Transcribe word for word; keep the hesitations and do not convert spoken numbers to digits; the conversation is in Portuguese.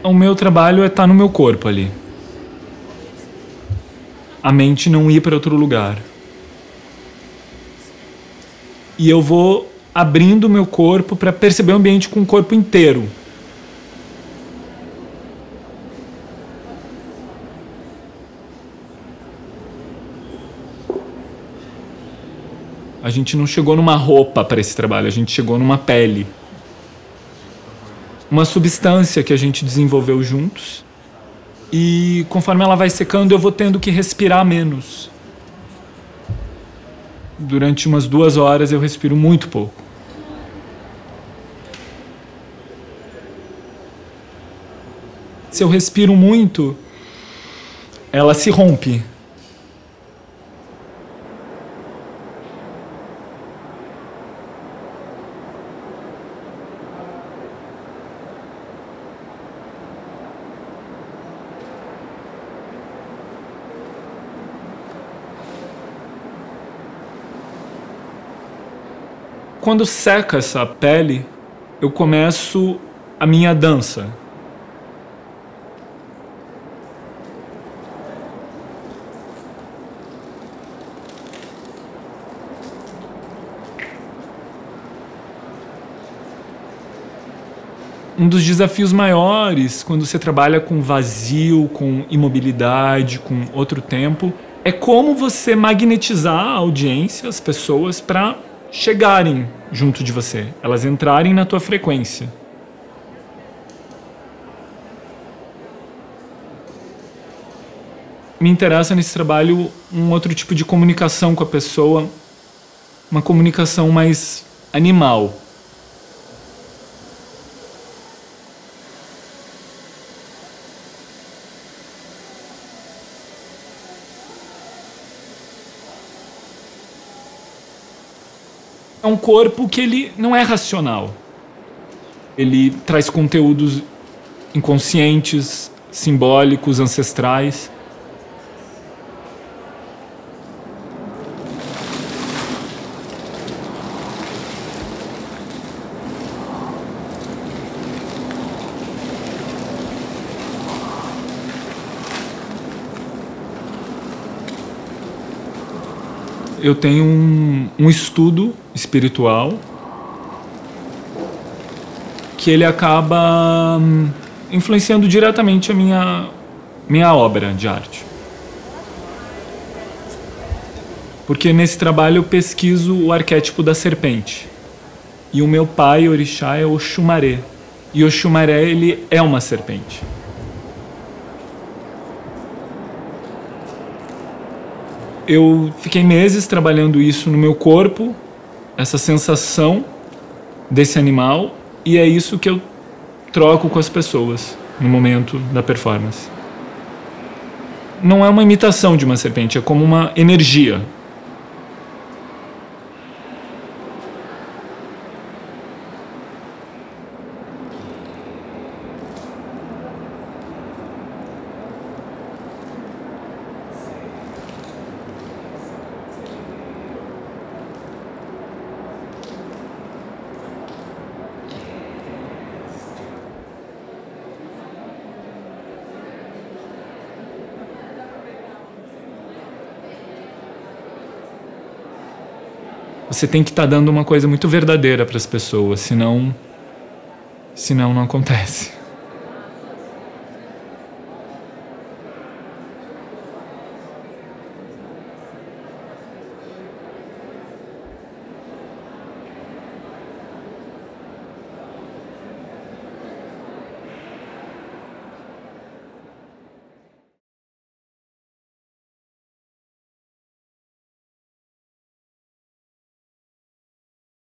O meu trabalho é estar no meu corpo ali. A mente não ir para outro lugar. E eu vou abrindo o meu corpo para perceber o ambiente com o corpo inteiro. A gente não chegou numa roupa para esse trabalho, a gente chegou numa pele. Uma substância que a gente desenvolveu juntos. E conforme ela vai secando, eu vou tendo que respirar menos. Durante umas duas horas eu respiro muito pouco. Se eu respiro muito, ela se rompe. Quando seca essa pele, eu começo a minha dança. Um dos desafios maiores quando você trabalha com vazio, com imobilidade, com outro tempo, é como você magnetizar a audiência, as pessoas, para chegarem junto de você, elas entrarem na tua frequência. Me interessa nesse trabalho um outro tipo de comunicação com a pessoa, uma comunicação mais animal. É um corpo que ele não é racional. Ele traz conteúdos inconscientes, simbólicos, ancestrais. Eu tenho um, um estudo espiritual que ele acaba hum, influenciando diretamente a minha, minha obra de arte. Porque nesse trabalho eu pesquiso o arquétipo da serpente. E o meu pai, orixá, é Oxumaré. E Oxumaré, ele é uma serpente. Eu fiquei meses trabalhando isso no meu corpo, essa sensação desse animal, e é isso que eu troco com as pessoas no momento da performance. Não é uma imitação de uma serpente, é como uma energia. Você tem que estar dando uma coisa muito verdadeira para as pessoas, senão, senão não acontece.